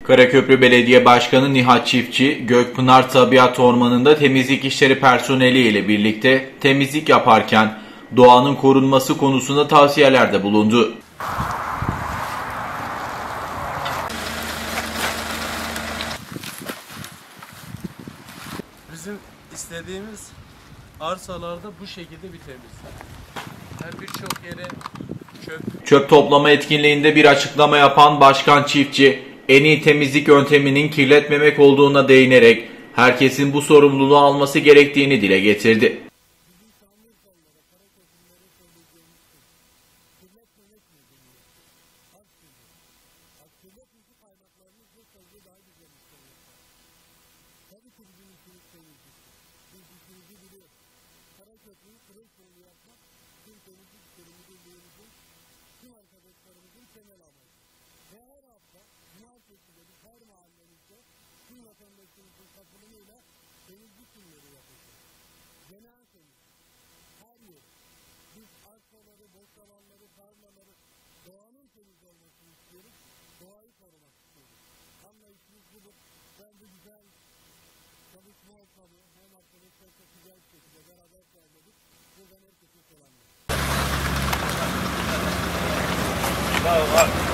Karaköprü Belediye Başkanı Nihat Çiftçi, Gökpınar Tabiat Ormanı'nda temizlik işleri personeli ile birlikte temizlik yaparken doğanın korunması konusunda tavsiyelerde bulundu. Bizim istediğimiz arsalarda bu şekilde bir temizlik. Yani birçok yere Çöp toplama etkinliğinde bir açıklama yapan Başkan Çiftçi, en iyi temizlik yönteminin kirletmemek olduğuna değinerek herkesin bu sorumluluğu alması gerektiğini dile getirdi. Karaköprü'yü pırıl pırıl yapmak, tüm temizlik işlerimizi birliğimizin, tüm arkadaşlarımızın temel amacı. Ve her hafta, cumartesileri her mahallemizde tüm vatandaşımızın katılımıyla temizlik günleri yapacağız. Genel temizlik, her yer. Biz arsaları, boş alanları, tarlaları, doğanın temiz olmasını istiyoruz, doğayı korumak istiyoruz. Anlayışımız budur. Ben de güzel çalışma ortamı, hem arkadaşlar çok güzel bir şekilde beraber sağladık. Buradan herkese selamlar. Sağ ol.